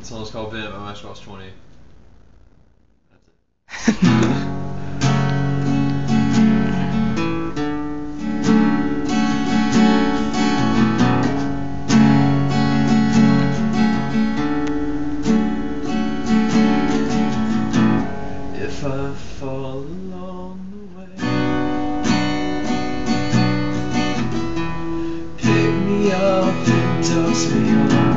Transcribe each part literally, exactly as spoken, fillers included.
song's called Bent by Matchbox twenty. That's it. If I fall along the way, pick me up and dust me off.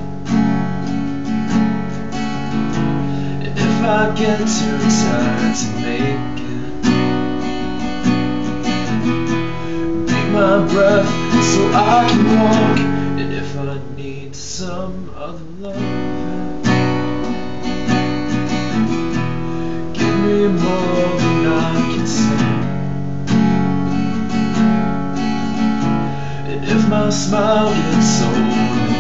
And if I get too tired to make it, make my breath so I can walk. And if I need some other love, more than I can say. And if my smile gets old and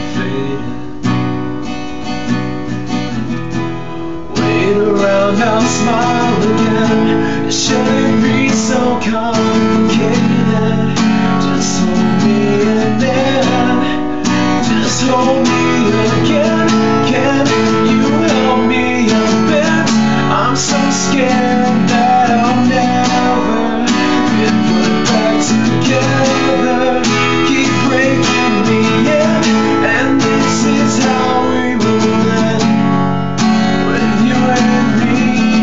faded, wait around, I'll smile again. It shouldn't be so complicated. Just hold me and then just hold me again. Can you help me a bit? I'm so scared that I'll never get put back together. Keep breaking me in, and this is how we will end. When you and me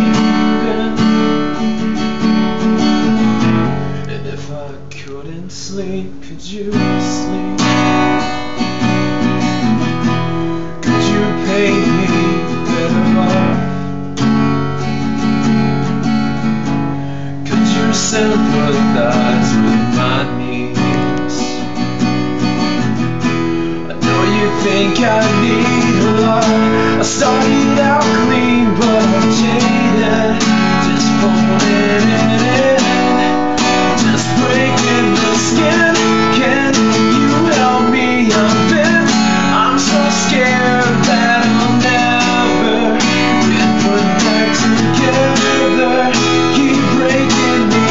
bend. And if I couldn't sleep, could you sleep? Could you pay me better off? Sympathize with my needs. I know you think I need a lot. I started out clean, but I'm jaded. Just pulling it in, just breaking the skin. Can you help me? I'm bent. I'm so scared that I'll never get put back together. Keep breaking me.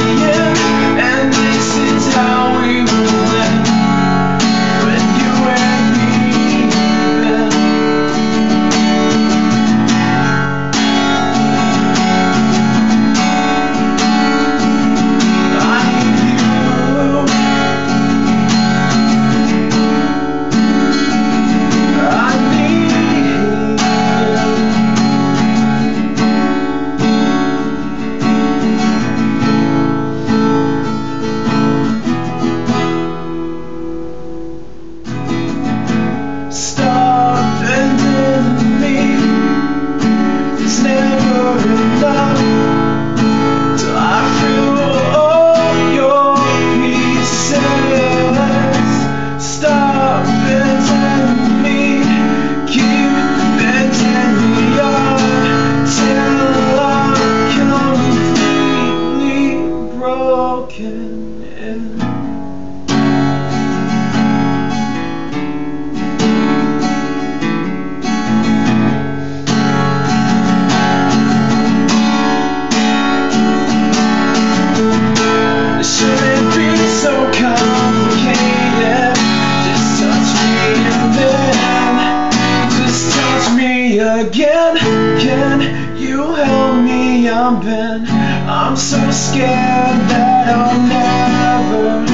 Again, can you help me? I'm bent. I'm so scared that I'll never